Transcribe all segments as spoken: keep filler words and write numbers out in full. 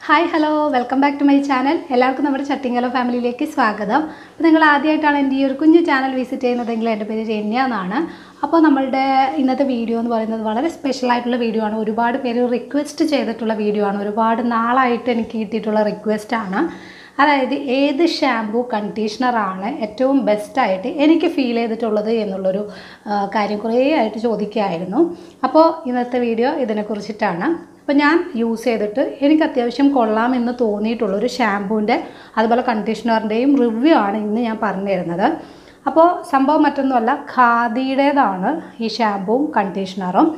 Hi hello welcome back to my channel. എല്ലാവർക്കും നമ്മുടെ ചട്ടിങ്കലോ ഫാമിലിയിലേക്ക് സ്വാഗതം. അപ്പോൾ നിങ്ങൾ ആദ്യമായിട്ടാണ് എൻ്റെ ഈ ഒരു കുഞ്ഞു ചാനൽ വിസിറ്റ് ചെയ്യുന്നതെങ്കിൽ എൻ്റെ പേര് രമ്യ എന്നാണ്. അപ്പോൾ നമ്മളുടെ ഇന്നത്തെ വീഡിയോ എന്ന് പറയുന്നത് വളരെ സ്പെഷ്യലായിട്ടുള്ള വീഡിയോ ആണ്. ഒരുപാട് പേര് റിക്വസ്റ്റ് ചെയ്തിട്ടുള്ള വീഡിയോ ആണ്. ഒരുപാട് നാളായിട്ട് എനിക്ക് കിട്ടിയിട്ടുള്ള റിക്വസ്റ്റാണ്. അതായത് ഏത് ഷാംപൂ കണ്ടീഷണറാണ് ഏറ്റവും ബെസ്റ്റായിട്ട് എനിക്ക് ഫീൽ ചെയ്തിട്ടുള്ളത് എന്നുള്ളൊരു കാര്യം കുറേ ആയിട്ട് ചോദിക്കുകയായിരുന്നു. അപ്പോൾ ഇന്നത്തെ വീഡിയോ ഇതിനെക്കുറിച്ചിട്ടാണ്. അപ്പോൾ ഞാൻ യൂസ് ചെയ്തിട്ട് എനിക്ക് അത്യാവശ്യം കൊള്ളാമെന്ന് തോന്നിയിട്ടുള്ളൊരു ഷാംപൂവിൻ്റെ അതുപോലെ കണ്ടീഷണറിൻ്റെയും റിവ്യൂ ആണ് ഇന്ന് ഞാൻ പറഞ്ഞു തരുന്നത്. അപ്പോൾ സംഭവം മറ്റൊന്നുമല്ല, ഖാദിയുടേതാണ് ഈ ഷാംപൂവും കണ്ടീഷണറും.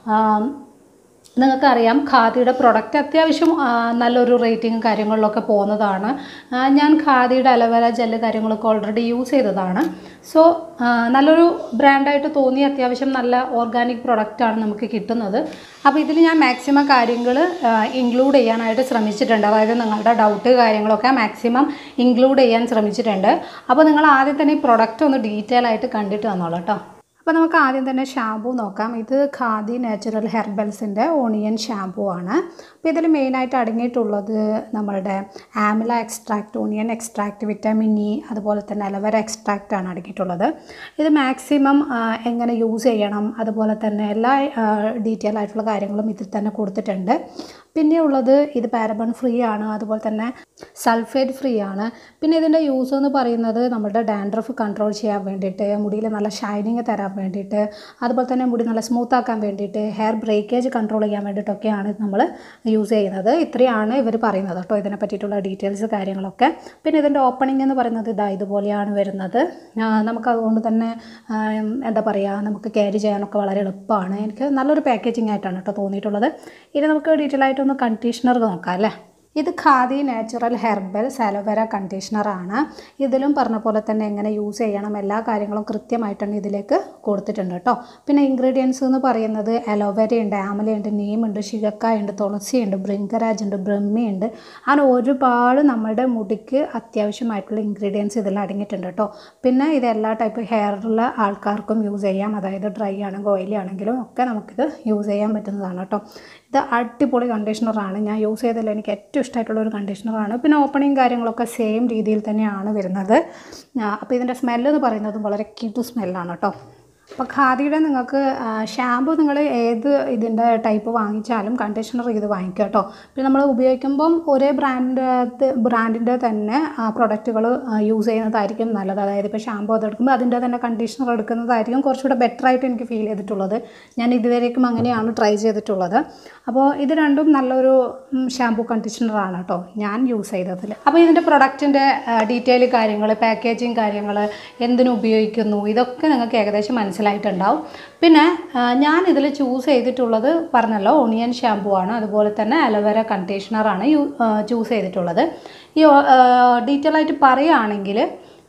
നിങ്ങൾക്കറിയാം ഖാദിയുടെ പ്രൊഡക്റ്റ് അത്യാവശ്യം നല്ലൊരു റേറ്റിംഗ് കാര്യങ്ങളിലൊക്കെ പോകുന്നതാണ്. ഞാൻ ഖാദിയുടെ അലോവേര ജെല്ല് കാര്യങ്ങളൊക്കെ ഓൾറെഡി യൂസ് ചെയ്തതാണ്. സോ നല്ലൊരു ബ്രാൻഡായിട്ട് തോന്നി, അത്യാവശ്യം നല്ല ഓർഗാനിക് പ്രൊഡക്റ്റാണ് നമുക്ക് കിട്ടുന്നത്. അപ്പോൾ ഇതിൽ ഞാൻ മാക്സിമം കാര്യങ്ങൾ ഇൻക്ലൂഡ് ചെയ്യാനായിട്ട് ശ്രമിച്ചിട്ടുണ്ട്. അതായത് നിങ്ങളുടെ ഡൗട്ട് കാര്യങ്ങളൊക്കെ മാക്സിമം ഇൻക്ലൂഡ് ചെയ്യാൻ ശ്രമിച്ചിട്ടുണ്ട്. അപ്പോൾ നിങ്ങൾ ആദ്യം തന്നെ ഈ പ്രൊഡക്റ്റ് ഒന്ന് ഡീറ്റെയിൽ ആയിട്ട് കണ്ടിട്ട് വന്നോളൂ കേട്ടോ. അപ്പോൾ നമുക്ക് ആദ്യം തന്നെ ഷാംപൂ നോക്കാം. ഇത് ഖാദി നാച്ചുറൽ ഹെർബൽസിൻ്റെ ഓണിയൻ ഷാംപൂ ആണ്. അപ്പോൾ ഇതിൽ മെയിനായിട്ട് അടങ്ങിയിട്ടുള്ളത് നമ്മളുടെ ആമില extract, onion extract, vitamin E, അതുപോലെ തന്നെ അലോവേര എക്സ്ട്രാക്റ്റ് ആണ് അടങ്ങിയിട്ടുള്ളത്. ഇത് മാക്സിമം എങ്ങനെ യൂസ് ചെയ്യണം അതുപോലെ തന്നെ എല്ലാ ഡീറ്റെയിൽ ആയിട്ടുള്ള കാര്യങ്ങളും ഇതിൽ തന്നെ കൊടുത്തിട്ടുണ്ട്. പിന്നെ ഉള്ളത് ഇത് പാരബൺ ഫ്രീ ആണ്, അതുപോലെ തന്നെ സൾഫേറ്റ് ഫ്രീ ആണ്. പിന്നെ ഇതിൻ്റെ യൂസ് എന്ന് പറയുന്നത് നമ്മുടെ ഡാൻഡ്രഫ് കൺട്രോൾ ചെയ്യാൻ വേണ്ടിയിട്ട്, മുടിയിൽ നല്ല ഷൈനിങ് തരാൻ വേണ്ടിയിട്ട്, അതുപോലെ തന്നെ മുടി നല്ല സ്മൂത്ത് ആക്കാൻ വേണ്ടിയിട്ട്, ഹെയർ ബ്രേക്കേജ് കൺട്രോൾ ചെയ്യാൻ വേണ്ടിയിട്ടൊക്കെയാണ് നമ്മൾ യൂസ് ചെയ്യുന്നത്. ഇത്രയാണ് ഇവർ പറയുന്നത് കേട്ടോ, ഇതിനെ പറ്റിയിട്ടുള്ള ഡീറ്റെയിൽസ് കാര്യങ്ങളൊക്കെ. പിന്നെ ഇതിൻ്റെ ഓപ്പണിംഗ് എന്ന് പറയുന്നത് ഇതാ ഇതുപോലെയാണ് വരുന്നത്. നമുക്ക് അതുകൊണ്ട് തന്നെ എന്താ പറയുക, നമുക്ക് ക്യാരി ചെയ്യാനൊക്കെ വളരെ എളുപ്പമാണ്. എനിക്ക് നല്ലൊരു പാക്കേജിങ് ആയിട്ടാണ് കേട്ടോ തോന്നിയിട്ടുള്ളത്. ഇനി നമുക്ക് ഡീറ്റെയിൽ ആയിട്ട് ഒന്ന് കണ്ടീഷണർ നോക്കാം അല്ലേ. ഇത് ഖാദി നാച്ചുറൽ ഹെർബൽസ് അലോവേര കണ്ടീഷണറാണ്. ഇതിലും പറഞ്ഞ പോലെ തന്നെ എങ്ങനെ യൂസ് ചെയ്യണം എല്ലാ കാര്യങ്ങളും കൃത്യമായിട്ടാണ് ഇതിലേക്ക് കൊടുത്തിട്ടുണ്ട് കേട്ടോ. പിന്നെ ഇൻഗ്രീഡിയൻസ് എന്ന് പറയുന്നത് അലോവേരയുണ്ട്, ആമലയുണ്ട്, നീമുണ്ട്, ശികക്കായുണ്ട്, തുളസിയുണ്ട്, ബ്രിങ്കരാജ് ഉണ്ട്, ബ്രഹ്മിയുണ്ട്. അങ്ങനെ ഒരുപാട് നമ്മുടെ മുടിക്ക് അത്യാവശ്യമായിട്ടുള്ള ഇൻഗ്രീഡിയൻസ് ഇതിൽ അടങ്ങിയിട്ടുണ്ട് കേട്ടോ. പിന്നെ ഇത് എല്ലാ ടൈപ്പ് ഹെയറുള്ള ആൾക്കാർക്കും യൂസ് ചെയ്യാം. അതായത് ഡ്രൈ ആണെങ്കിലും ഓയിലി ആണെങ്കിലും ഒക്കെ നമുക്കിത് യൂസ് ചെയ്യാൻ പറ്റുന്നതാണ് കേട്ടോ. ഇത് അടിപൊളി കണ്ടീഷണറാണ്. ഞാൻ യൂസ് ചെയ്തതിൽ എനിക്ക് ഏറ്റവും ഇഷ്ടമായിട്ടുള്ളൊരു കണ്ടീഷണറാണ്. പിന്നെ ഓപ്പണിങ് കാര്യങ്ങളൊക്കെ സെയിം രീതിയിൽ തന്നെയാണ് വരുന്നത്. അപ്പോൾ ഇതിൻ്റെ സ്മെല്ലെന്ന് പറയുന്നതും വളരെ കിടു സ്മെല്ലാണ് കേട്ടോ. അപ്പോൾ ഖാദിയുടെ നിങ്ങൾക്ക് ഷാമ്പു നിങ്ങൾ ഏത് ഇതിൻ്റെ ടൈപ്പ് വാങ്ങിച്ചാലും കണ്ടീഷണർ ഇത് വാങ്ങിക്കുക കേട്ടോ. പിന്നെ നമ്മൾ ഉപയോഗിക്കുമ്പം ഒരേ ബ്രാൻഡ് ബ്രാൻഡിൻ്റെ തന്നെ പ്രൊഡക്റ്റുകൾ യൂസ് ചെയ്യുന്നതായിരിക്കും നല്ലത്. അതായത് ഇപ്പോൾ ഷാമ്പു അതെടുക്കുമ്പോൾ അതിൻ്റെ തന്നെ കണ്ടീഷണർ എടുക്കുന്നതായിരിക്കും കുറച്ചുകൂടെ ബെറ്റർ ആയിട്ട് എനിക്ക് ഫീൽ ചെയ്തിട്ടുള്ളത്. ഞാൻ ഇതുവരേക്കും അങ്ങനെയാണ് ട്രൈ ചെയ്തിട്ടുള്ളത്. അപ്പോൾ ഇത് രണ്ടും നല്ലൊരു ഷാമ്പു കണ്ടീഷണറാണ് കേട്ടോ ഞാൻ യൂസ് ചെയ്തതിൽ. അപ്പോൾ ഇതിൻ്റെ പ്രൊഡക്റ്റിൻ്റെ ഡീറ്റെയിൽ കാര്യങ്ങൾ, പാക്കേജിങ് കാര്യങ്ങൾ, എന്തിനു ഉപയോഗിക്കുന്നു, ഇതൊക്കെ നിങ്ങൾക്ക് ഏകദേശം മനസ്സിലായിട്ടുണ്ടാവും. പിന്നെ ഞാൻ ഇതിൽ ചൂസ് ചെയ്തിട്ടുള്ളത് പറഞ്ഞല്ലോ ഓണിയൻ ഷാമ്പൂ ആണ്, അതുപോലെ തന്നെ അലോവേര കണ്ടീഷണറാണ് യൂ ചൂസ് ചെയ്തിട്ടുള്ളത്. ഈ ഡീറ്റെയിൽ ആയിട്ട് പറയുകയാണെങ്കിൽ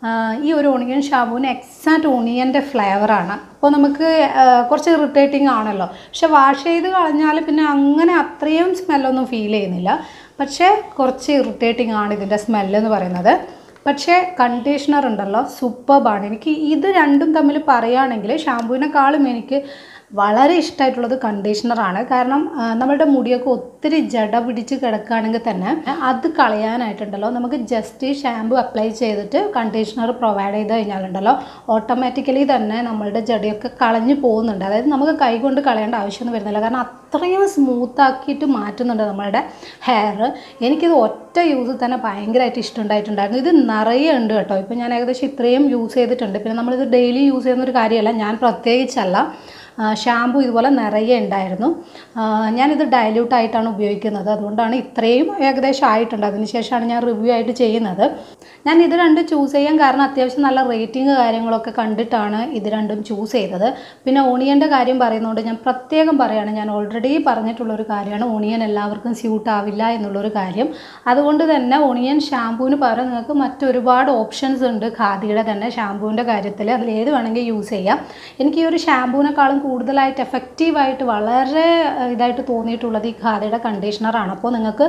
ഈ ഒരു ഓണിയൻ ഷാമ്പൂവിന് എക്സാക്റ്റ് ഓണിയൻ്റെ ഫ്ലേവറാണ്. അപ്പോൾ നമുക്ക് കുറച്ച് ഇറിറ്റേറ്റിംഗ് ആണല്ലോ, പക്ഷെ വാഷ് ചെയ്ത് കളഞ്ഞാൽ പിന്നെ അങ്ങനെ അത്രയും സ്മെല്ലൊന്നും ഫീൽ ചെയ്യുന്നില്ല. പക്ഷേ കുറച്ച് ഇറിറ്റേറ്റിംഗ് ആണ് ഇതിൻ്റെ സ്മെല്ലെന്ന് പറയുന്നത്. പക്ഷേ കണ്ടീഷണർ ഉണ്ടല്ലോ സൂപ്പർബാണ്. എനിക്ക് ഇത് രണ്ടും തമ്മിൽ പറയുകയാണെങ്കിൽ ഷാമ്പൂവിനെക്കാളും എനിക്ക് വളരെ ഇഷ്ടമായിട്ടുള്ളത് കണ്ടീഷണറാണ്. കാരണം നമ്മളുടെ മുടിയൊക്കെ ഒത്തിരി ജട പിടിച്ച് കിടക്കുകയാണെങ്കിൽ തന്നെ അത് കളയാനായിട്ടുണ്ടല്ലോ നമുക്ക് ജസ്റ്റ് ഷാമ്പു അപ്ലൈ ചെയ്തിട്ട് കണ്ടീഷണർ പ്രൊവൈഡ് ചെയ്ത് കഴിഞ്ഞാലുണ്ടല്ലോ ഓട്ടോമാറ്റിക്കലി തന്നെ നമ്മളുടെ ജടയൊക്കെ കളഞ്ഞു പോകുന്നുണ്ട്. അതായത് നമുക്ക് കൈ കൊണ്ട് കളയേണ്ട ആവശ്യമൊന്നും വരുന്നില്ല. കാരണം അത്രയും സ്മൂത്താക്കിയിട്ട് മാറ്റുന്നുണ്ട് നമ്മളുടെ ഹെയർ. എനിക്കിത് ഒറ്റ യൂസ് തന്നെ ഭയങ്കരമായിട്ട് ഇഷ്ടമുണ്ടായിട്ടുണ്ടായിരുന്നു. ഇത് നിറയെ ഉണ്ട് കേട്ടോ. ഇപ്പോൾ ഞാൻ ഏകദേശം ഇത്രയും യൂസ് ചെയ്തിട്ടുണ്ട്. പിന്നെ നമ്മളിത് ഡെയിലി യൂസ് ചെയ്യുന്നൊരു കാര്യമല്ല, ഞാൻ പ്രത്യേകിച്ചല്ല. ഷാമ്പു ഇതുപോലെ നിറയെ ഉണ്ടായിരുന്നു. ഞാനിത് ഡയല്യൂട്ടായിട്ടാണ് ഉപയോഗിക്കുന്നത്, അതുകൊണ്ടാണ് ഇത്രയും ഏകദേശം ആയിട്ടുണ്ട്. അതിനുശേഷമാണ് ഞാൻ റിവ്യൂ ആയിട്ട് ചെയ്യുന്നത്. ഞാൻ ഇത് രണ്ടും ചൂസ് ചെയ്യാൻ കാരണം അത്യാവശ്യം നല്ല റേറ്റിംഗ് കാര്യങ്ങളൊക്കെ കണ്ടിട്ടാണ് ഇത് രണ്ടും ചൂസ് ചെയ്തത്. പിന്നെ ഓണിയൻ്റെ കാര്യം പറയുന്നതുകൊണ്ട് ഞാൻ പ്രത്യേകം പറയുകയാണ്, ഞാൻ ഓൾറെഡി പറഞ്ഞിട്ടുള്ളൊരു കാര്യമാണ് ഓണിയൻ എല്ലാവർക്കും സ്യൂട്ട് ആവില്ല എന്നുള്ളൊരു കാര്യം. അതുകൊണ്ട് തന്നെ ഓണിയൻ ഷാമ്പൂവിന് പകരം നിങ്ങൾക്ക് മറ്റൊരുപാട് ഓപ്ഷൻസ് ഉണ്ട് ഖാദിയുടെ തന്നെ ഷാമ്പൂവിൻ്റെ കാര്യത്തിൽ. അതിൽ ഏത് വേണമെങ്കിൽ യൂസ് ചെയ്യാം. എനിക്ക് ഈ ഒരു ഷാമ്പൂവിനെക്കാളും കൂടുതലായിട്ട് എഫക്റ്റീവായിട്ട് വളരെ ഇതായിട്ട് തോന്നിയിട്ടുള്ളത് ഈ ഖാദിയുടെ കണ്ടീഷണറാണ്. അപ്പോൾ നിങ്ങൾക്ക്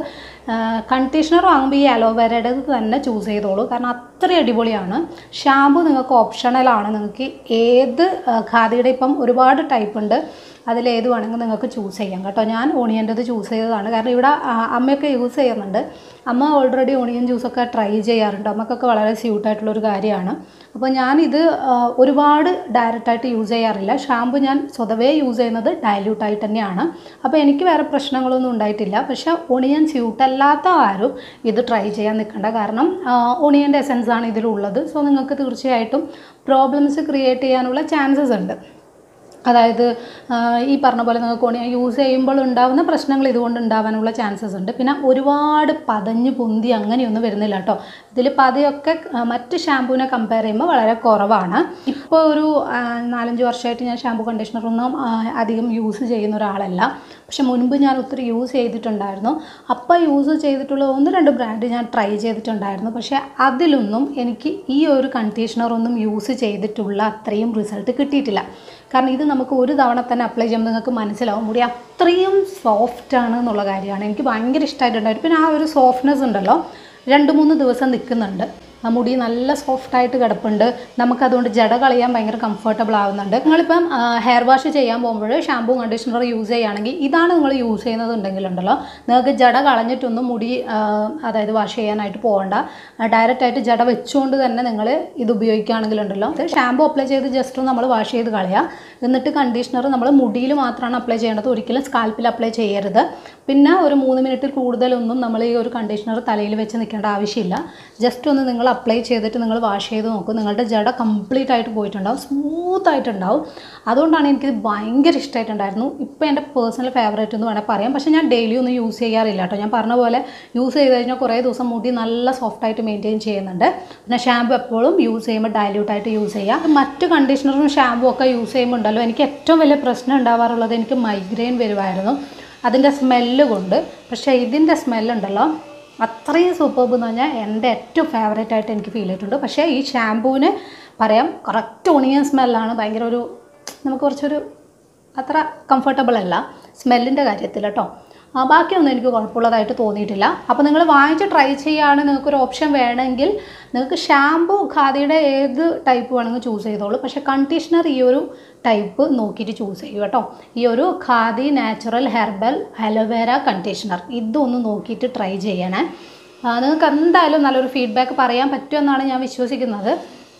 കണ്ടീഷണർ വാങ്ങുമ്പോൾ ഈ അലോവേരയുടെ തന്നെ ചൂസ് ചെയ്തോളൂ, കാരണം അത്ര അടിപൊളിയാണ്. ഷാമ്പു നിങ്ങൾക്ക് ഓപ്ഷണലാണ്. നിങ്ങൾക്ക് ഏത് ഖാദിയുടെ ഇപ്പം ഒരുപാട് ടൈപ്പ് ഉണ്ട്. അതിലേത് വേണമെങ്കിൽ നിങ്ങൾക്ക് ചൂസ് ചെയ്യാം കേട്ടോ. ഞാൻ ഓണിയൻ്റെത് ചൂസ് ചെയ്തതാണ്, കാരണം ഇവിടെ അമ്മയൊക്കെ യൂസ് ചെയ്യുന്നുണ്ട്. അമ്മ ഓൾറെഡി ഓണിയൻ ജ്യൂസൊക്കെ ട്രൈ ചെയ്യാറുണ്ട്, അമ്മക്കൊക്കെ വളരെ സ്യൂട്ടായിട്ടുള്ളൊരു കാര്യമാണ്. അപ്പോൾ ഞാനിത് ഒരുപാട് ഡയറക്റ്റായിട്ട് യൂസ് ചെയ്യാറില്ല. ഷാമ്പു ഞാൻ സ്വതവേ യൂസ് ചെയ്യുന്നത് ഡയല്യൂട്ടായിട്ട് തന്നെയാണ്. അപ്പോൾ എനിക്ക് വേറെ പ്രശ്നങ്ങളൊന്നും ഉണ്ടായിട്ടില്ല. പക്ഷേ ഓണിയൻ സ്യൂട്ടല്ലാത്ത ആരും ഇത് ട്രൈ ചെയ്യാൻ നിൽക്കേണ്ട, കാരണം ഓണിയൻ്റെ എസൻസ് ആണ് ഇതിലുള്ളത്. സോ നിങ്ങൾക്ക് തീർച്ചയായിട്ടും പ്രോബ്ലംസ് ക്രിയേറ്റ് ചെയ്യാനുള്ള ചാൻസസ് ഉണ്ട്. അതായത് ഈ പറഞ്ഞ പോലെ നിങ്ങൾക്ക് ഓണിയൻ യൂസ് ചെയ്യുമ്പോൾ ഉണ്ടാകുന്ന പ്രശ്നങ്ങൾ ഇതുകൊണ്ട് ഉണ്ടാകാനുള്ള ചാൻസസ് ഉണ്ട്. പിന്നെ ഒരുപാട് പതഞ്ഞ് പൊന്തി അങ്ങനെയൊന്നും വരുന്നില്ല കേട്ടോ. ഇതിൽ പതയൊക്കെ മറ്റ് ഷാമ്പൂവിനെ കമ്പയർ ചെയ്യുമ്പോൾ വളരെ കുറവാണ്. ഇപ്പോൾ ഒരു നാലഞ്ച് വർഷമായിട്ട് ഞാൻ ഷാമ്പൂ കണ്ടീഷണറൊന്നും അധികം യൂസ് ചെയ്യുന്ന ഒരാളല്ല. പക്ഷെ മുൻപ് ഞാൻ ഒത്തിരി യൂസ് ചെയ്തിട്ടുണ്ടായിരുന്നു. അപ്പോൾ യൂസ് ചെയ്തിട്ടുള്ള ഒന്ന് രണ്ട് ബ്രാൻഡ് ഞാൻ ട്രൈ ചെയ്തിട്ടുണ്ടായിരുന്നു. പക്ഷേ അതിലൊന്നും എനിക്ക് ഈ ഒരു കണ്ടീഷണറൊന്നും യൂസ് ചെയ്തിട്ടുള്ള അത്രയും റിസൾട്ട് കിട്ടിയിട്ടില്ല. കാരണം ഇത് നമുക്ക് ഒരു തവണ തന്നെ അപ്ലൈ ചെയ്യുമ്പോൾ നിങ്ങൾക്ക് മനസ്സിലാവും മുടി അത്രയും സോഫ്റ്റാണ് എന്നുള്ള കാര്യമാണ്. എനിക്ക് ഭയങ്കര ഇഷ്ടമായിട്ടുണ്ടായിരുന്നു. പിന്നെ ആ ഒരു സോഫ്റ്റ്നെസ് ഉണ്ടല്ലോ രണ്ട് മൂന്ന് ദിവസം നിൽക്കുന്നുണ്ട്. ആ മുടി നല്ല സോഫ്റ്റായിട്ട് കിടപ്പുണ്ട്. നമുക്കതുകൊണ്ട് ജട കളയാൻ ഭയങ്കര കംഫർട്ടബിൾ ആവുന്നുണ്ട്. നിങ്ങളിപ്പം ഹെയർ വാഷ് ചെയ്യാൻ പോകുമ്പോൾ ഷാമ്പൂ കണ്ടീഷണർ യൂസ് ചെയ്യുകയാണെങ്കിൽ ഇതാണ് നിങ്ങൾ യൂസ് ചെയ്യുന്നതുണ്ടെങ്കിലുണ്ടല്ലോ നിങ്ങൾക്ക് ജട കളഞ്ഞിട്ടൊന്നും മുടി അതായത് വാഷ് ചെയ്യാനായിട്ട് പോകണ്ട. ഡയറക്റ്റായിട്ട് ജട വെച്ചുകൊണ്ട് തന്നെ നിങ്ങൾ ഇത് ഉപയോഗിക്കുകയാണെങ്കിലുണ്ടല്ലോ ഷാമ്പൂ അപ്ലൈ ചെയ്ത് ജസ്റ്റ് നമ്മൾ വാഷ് ചെയ്ത് കളയുക. എന്നിട്ട് കണ്ടീഷണർ നമ്മൾ മുടിയിൽ മാത്രമാണ് അപ്ലൈ ചെയ്യേണ്ടത്, ഒരിക്കലും സ്കാൽപ്പിൽ അപ്ലൈ ചെയ്യരുത്. പിന്നെ ഒരു മൂന്ന് മിനിറ്റിൽ കൂടുതലൊന്നും നമ്മൾ ഈ ഒരു കണ്ടീഷണർ തലയിൽ വെച്ച് നിൽക്കേണ്ട ആവശ്യമില്ല. ജസ്റ്റ് ഒന്ന് നിങ്ങൾ അപ്ലൈ ചെയ്തിട്ട് നിങ്ങൾ വാഷ് ചെയ്ത് നോക്കും, നിങ്ങളുടെ ജട കംപ്ലീറ്റ് ആയിട്ട് പോയിട്ടുണ്ടാവും, സ്മൂത്ത് ആയിട്ടുണ്ടാവും. അതുകൊണ്ടാണ് എനിക്കിത് ഭയങ്കര ഇഷ്ടമായിട്ടുണ്ടായിരുന്നു. ഇപ്പോൾ എൻ്റെ പേഴ്സണൽ ഫേവറേറ്റ് എന്ന് വേണമെങ്കിൽ പറയാം. പക്ഷേ ഞാൻ ഡെയിലി ഒന്നും യൂസ് ചെയ്യാറില്ല കേട്ടോ. ഞാൻ പറഞ്ഞ പോലെ യൂസ് ചെയ്ത് കഴിഞ്ഞാൽ കുറേ ദിവസം മുടി നല്ല സോഫ്റ്റായിട്ട് മെയിൻറ്റെയിൻ ചെയ്യുന്നുണ്ട്. പിന്നെ ഷാമ്പു എപ്പോഴും യൂസ് ചെയ്യുമ്പോൾ ഡയല്യൂട്ടായിട്ട് യൂസ് ചെയ്യുക. മറ്റ് കണ്ടീഷണറും ഷാമ്പു ഒക്കെ യൂസ് ചെയ്യുമ്പോൾ ഉണ്ടല്ലോ എനിക്ക് ഏറ്റവും വലിയ പ്രശ്നം ഉണ്ടാവാറുള്ളത് എനിക്ക് മൈഗ്രെയിൻ വരുമായിരുന്നു അതിൻ്റെ സ്മെല്ല് കൊണ്ട്. പക്ഷേ ഇതിൻ്റെ സ്മെല്ലുണ്ടല്ലോ അത്രയും സൂപ്പർബ് എന്ന് പറഞ്ഞാൽ എൻ്റെ ഏറ്റവും ഫേവറേറ്റ് ആയിട്ട് എനിക്ക് ഫീൽ ചെയ്തിട്ടുണ്ട്. പക്ഷേ ഈ ഷാമ്പൂവിന് പറയാം കറക്റ്റ് ഓണിയൻ സ്മെല്ലാണ്. ഭയങ്കര ഒരു നമുക്ക് കുറച്ചൊരു അത്ര കംഫർട്ടബിൾ അല്ല സ്മെല്ലിൻ്റെ കാര്യത്തിൽ കേട്ടോ. ബാക്കിയൊന്നും എനിക്ക് കുഴപ്പമുള്ളതായിട്ട് തോന്നിയിട്ടില്ല. അപ്പോൾ നിങ്ങൾ വാങ്ങിച്ച് ട്രൈ ചെയ്യുകയാണ്, നിങ്ങൾക്കൊരു ഓപ്ഷൻ വേണമെങ്കിൽ നിങ്ങൾക്ക് ഷാമ്പൂ ഖാദിയുടെ ഏത് ടൈപ്പ് വേണമെങ്കിൽ ചൂസ് ചെയ്തോളൂ. പക്ഷേ കണ്ടീഷണർ ഈ ഒരു ടൈപ്പ് നോക്കിയിട്ട് ചൂസ് ചെയ്യൂ കേട്ടോ. ഈ ഒരു Khadi natural herbal aloe vera conditioner ഇതൊന്ന് നോക്കിയിട്ട് ട്രൈ ചെയ്യണേ. നിങ്ങൾക്ക് എന്തായാലും നല്ലൊരു ഫീഡ്ബാക്ക് പറയാൻ പറ്റുമെന്നാണ് ഞാൻ വിശ്വസിക്കുന്നത്.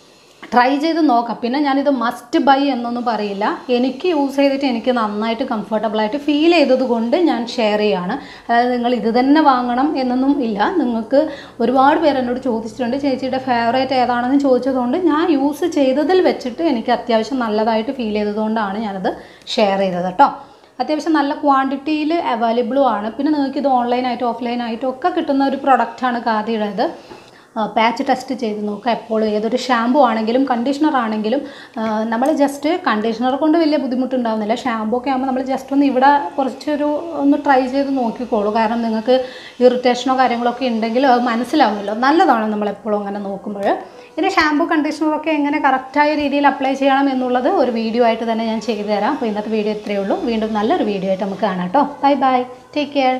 ട്രൈ ചെയ്ത് നോക്കാം. പിന്നെ ഞാനിത് മസ്റ്റ് ബൈ എന്നൊന്നും പറയില്ല. എനിക്ക് യൂസ് ചെയ്തിട്ട് എനിക്ക് നന്നായിട്ട് കംഫർട്ടബിളായിട്ട് ഫീൽ ചെയ്തത് കൊണ്ട് ഞാൻ ഷെയർ ചെയ്യുകയാണ്. അതായത് നിങ്ങൾ ഇത് തന്നെ വാങ്ങണം എന്നൊന്നും ഇല്ല. നിങ്ങൾക്ക് ഒരുപാട് പേര് എന്നോട് ചോദിച്ചിട്ടുണ്ട് ചേച്ചിയുടെ ഫേവറേറ്റ് ഏതാണെന്ന് ചോദിച്ചതുകൊണ്ട് ഞാൻ യൂസ് ചെയ്തതിൽ വെച്ചിട്ട് എനിക്ക് അത്യാവശ്യം നല്ലതായിട്ട് ഫീൽ ചെയ്തതുകൊണ്ടാണ് ഞാനത് ഷെയർ ചെയ്തത് കേട്ടോ. അത്യാവശ്യം നല്ല ക്വാണ്ടിറ്റിയിൽ അവൈലബിളും ആണ്. പിന്നെ നിങ്ങൾക്ക് ഇത് ഓൺലൈനായിട്ടും ഓഫ്ലൈനായിട്ടും ഒക്കെ കിട്ടുന്ന ഒരു പ്രൊഡക്റ്റാണ് ഖാദിയുടേത്. പാച്ച് ടെസ്റ്റ് ചെയ്ത് നോക്കുക എപ്പോഴും. ഏതൊരു ഷാമ്പൂ ആണെങ്കിലും കണ്ടീഷണർ ആണെങ്കിലും നമ്മൾ ജസ്റ്റ് കണ്ടീഷണർ കൊണ്ട് വലിയ ബുദ്ധിമുട്ടുണ്ടാകുന്നില്ല. ഷാമ്പൂ ഒക്കെ ആകുമ്പോൾ നമ്മൾ ജസ്റ്റ് ഒന്ന് ഇവിടെ കുറച്ചൊരു ഒന്ന് ട്രൈ ചെയ്ത് നോക്കിക്കോളൂ. കാരണം നിങ്ങൾക്ക് ഇറിറ്റേഷനോ കാര്യങ്ങളൊക്കെ ഉണ്ടെങ്കിൽ അത് മനസ്സിലാവുമല്ലോ. നല്ലതാണ് നമ്മളെപ്പോഴും അങ്ങനെ നോക്കുമ്പോൾ. ഇനി ഷാമ്പൂ കണ്ടീഷണറൊക്കെ എങ്ങനെ കറക്റ്റായ രീതിയിൽ അപ്ലൈ ചെയ്യണം എന്നുള്ളത് ഒരു വീഡിയോ ആയിട്ട് തന്നെ ഞാൻ ചെയ്തു തരാം. അപ്പോൾ ഇന്നത്തെ വീഡിയോ ഇത്രയേ ഉള്ളൂ. വീണ്ടും നല്ലൊരു വീഡിയോ ആയിട്ട് നമുക്ക് കാണാം കേട്ടോ. Bye bye, take care.